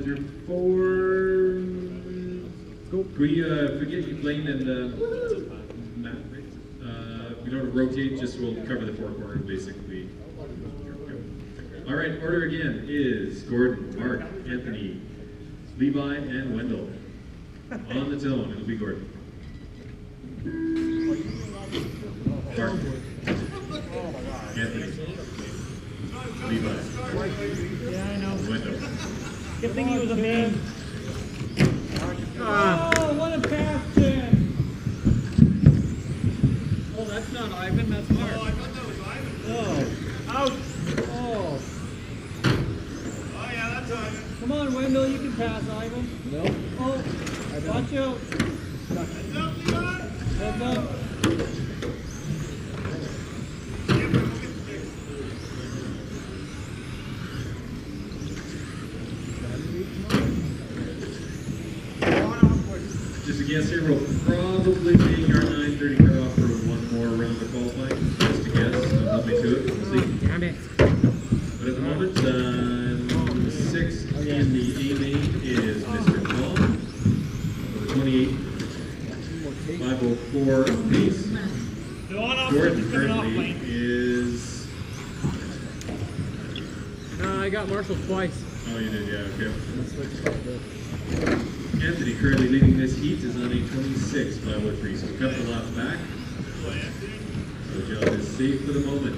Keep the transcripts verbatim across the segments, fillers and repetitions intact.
Four. Go. Can we uh, forget you playing and uh, Matt, right? Uh, we don't rotate, just we'll cover the four corners basically. All right, order again is Gordon, Mark, Anthony, Levi, and Wendell. On the tone, it'll be Gordon. Mark, Anthony, Levi. Yeah, I know. Wendell. Good thing he was a man. Oh, what a pass, Jim! Oh, that's not Ivan, that's Mark. Oh, I thought that was Ivan. Oh, out! Oh. Oh, yeah, that's Ivan. Come on, Wendell, you can pass, Ivan. No. Oh, watch out. Heads up, Levi! Heads up. Just a guess here, we'll probably make our nine thirty cutoff for one more round of qualifying. Just a guess, don't help me to it, we'll see. Damn it. But at the moment, uh, six in the A main is Mister Tom. Number twenty-eight, five oh four apiece. Gordon currently is... Uh, I got Marshall twice. Oh, you did, yeah, okay. Anthony currently leading this heat is on a twenty-six by oh three, so a couple laps back. So job is safe for the moment.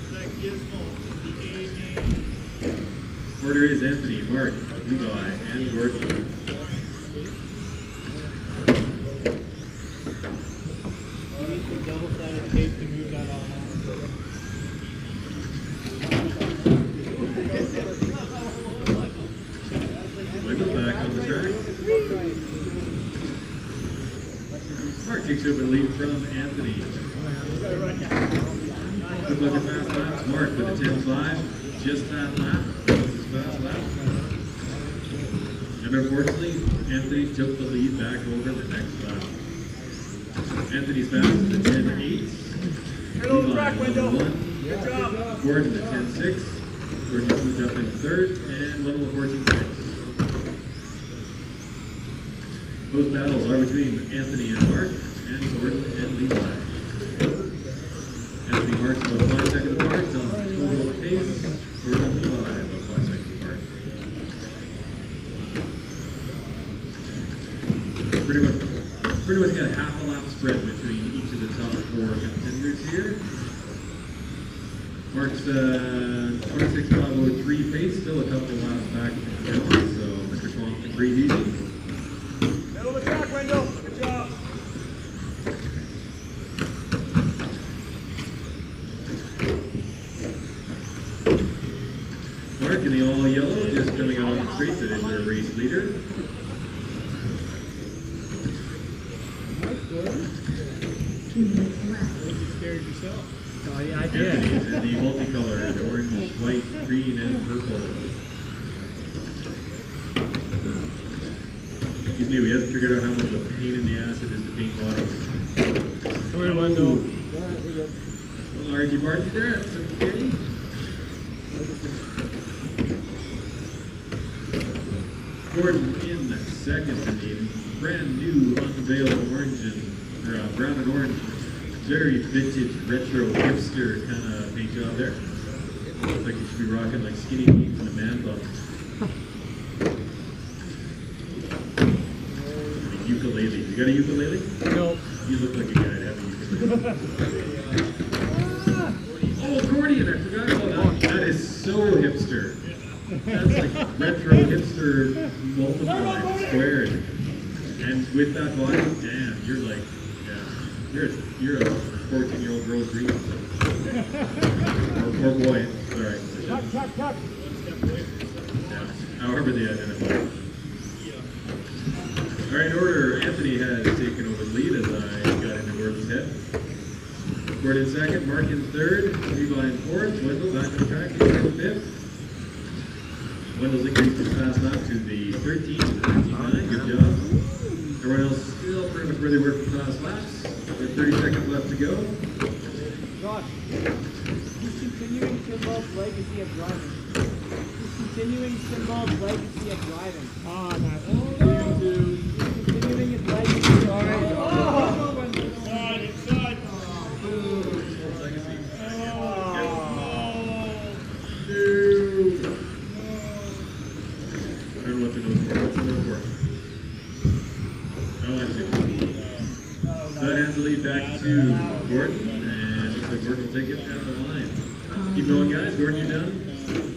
Order is Anthony, Mark, Levi, and Gordon. Double-sided tape to move that on. Wendell back on the track. Mark takes over the lead from Anthony. Good luck at fast laps. Mark with a ten five, just that lap. That's his fast lap. And unfortunately, Anthony took the lead back over the next lap. Anthony's fast is the ten eight. Hello, track, Wendell. Good job. Gordon the ten six. Gordon moved up in third, and Wendell fourteen six. Those battles are between Anthony and Mark, and Gordon and Levi. Anthony Mark's about five seconds apart on total pace. Gordon and Levi about five seconds apart. Pretty much, pretty much got a half a lap spread between each of the top four contenders here. Mark's uh, twenty-six five oh three pace, still a couple laps back from the field, so Mister Swamp can breathe easy. Middle of the track, Wendell. Good job. Mark in the all yellow, just coming out on the straight, that is their race leader. You scared yourself. Oh, yeah, I did. Anthony's in the multicolored orange, white, green, and purple. He's new, he hasn't figured out how much of a pain in the ass it is to paint bodies. Come here, Wendell. Well, R G Martin there, that's okay. Gordon in second in the brand new unveiled orange and or, uh, brown and orange, very vintage retro hipster kind of paint job there. Looks like you should be rocking like skinny jeans and a man bun. A ukulele. You got a ukulele? No. You look like a guy to have a ukulele. Oh, accordion! I forgot about that. That is so hipster. That's like retro hipster multiplied, squared. And with that body, damn, you're like, yeah, you're a, you're a fourteen year old girl's dream. or, or boy, sorry. Tuck, tuck, tuck. Yeah, however they identify. All right, in order, Anthony has taken over the lead as I got into Gordon's head. Gordon second, Mark in third, Levi in fourth, Wendell back on track, he's in fifth. Wendell's increased his fast lap to the thirteen to the fifty-nine, good job. Everyone else still pretty much where they were for fast laps. With thirty seconds left to go. Josh, he's continuing Kimball's legacy of driving. He's continuing Kimball's legacy of driving. Ah, that's two. Continuing his legacy. Sorry. Oh, inside, inside. Legacy. Two. I don't know what to know for. What's the no for? Oh, I see. So that hands the lead back to Gordon, and looks like Gordon will take it at the line. Keep going, guys. Gordon, you done?